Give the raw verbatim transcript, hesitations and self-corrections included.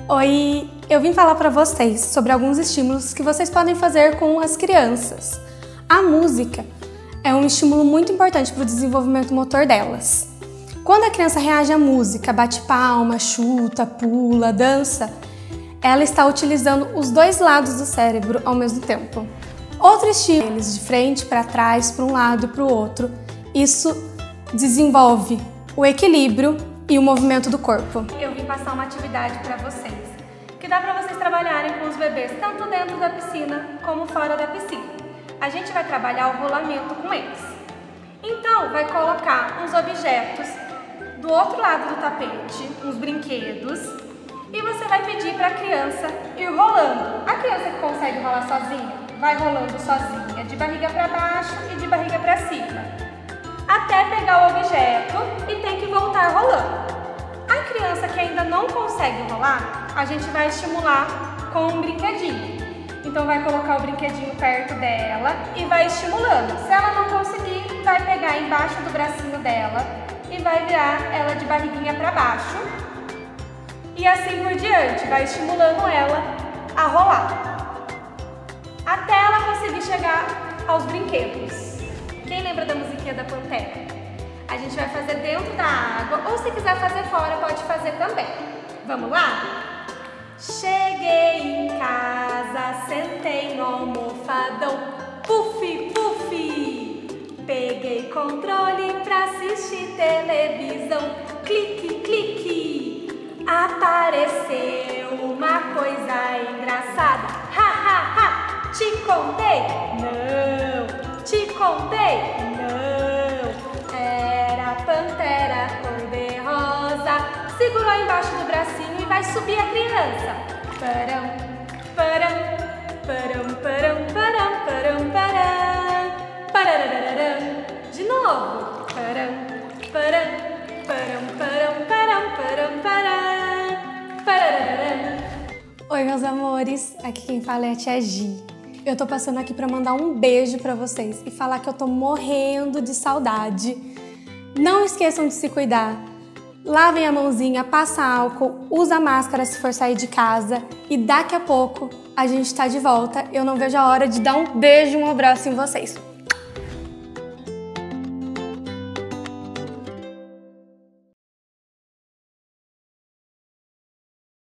Oi, eu vim falar para vocês sobre alguns estímulos que vocês podem fazer com as crianças. A música é um estímulo muito importante para o desenvolvimento motor delas. Quando a criança reage à música, bate palma, chuta, pula, dança, ela está utilizando os dois lados do cérebro ao mesmo tempo. Outro estímulo, eles de frente para trás, para um lado e para o outro. Isso desenvolve o equilíbrio e o movimento do corpo. Eu vim passar uma atividade para vocês, que dá para vocês trabalharem com os bebês tanto dentro da piscina como fora da piscina. A gente vai trabalhar o rolamento com eles. Então, vai colocar uns objetos do outro lado do tapete, uns brinquedos, e você vai pedir para a criança ir rolando. A criança que consegue rolar sozinha, vai rolando sozinha, de barriga para baixo e de barriga para cima, até pegar o objeto e tem que voltar rolando. A criança que ainda não consegue rolar, a gente vai estimular com um brinquedinho. Então vai colocar o brinquedinho perto dela e vai estimulando. Se ela não conseguir, vai pegar embaixo do bracinho dela e vai virar ela de barriguinha para baixo. E assim por diante, vai estimulando ela a rolar, até ela conseguir chegar aos brinquedos. Quem lembra da musiquinha da Pantera? A gente vai fazer dentro da água, ou se quiser fazer fora, pode fazer também. Vamos lá? Cheguei em casa, sentei no almofadão, puf, puf. Peguei controle pra assistir televisão, clique, clique. Apareceu uma coisa engraçada, ha, ha, ha. Te contei? Não. Te contei? Não. Era a pantera cor-de-rosa. Segurou embaixo do bracinho e vai subir a criança. Param, param, param, param, param, param, param. Pararararam. De novo. Param, param, param, param, param, param, param. Pararararam. Oi, meus amores. Aqui quem fala é a Tia Gi. Eu tô passando aqui pra mandar um beijo pra vocês e falar que eu tô morrendo de saudade. Não esqueçam de se cuidar. Lavem a mãozinha, passa álcool, usa máscara se for sair de casa e daqui a pouco a gente tá de volta. Eu não vejo a hora de dar um beijo e um abraço em vocês.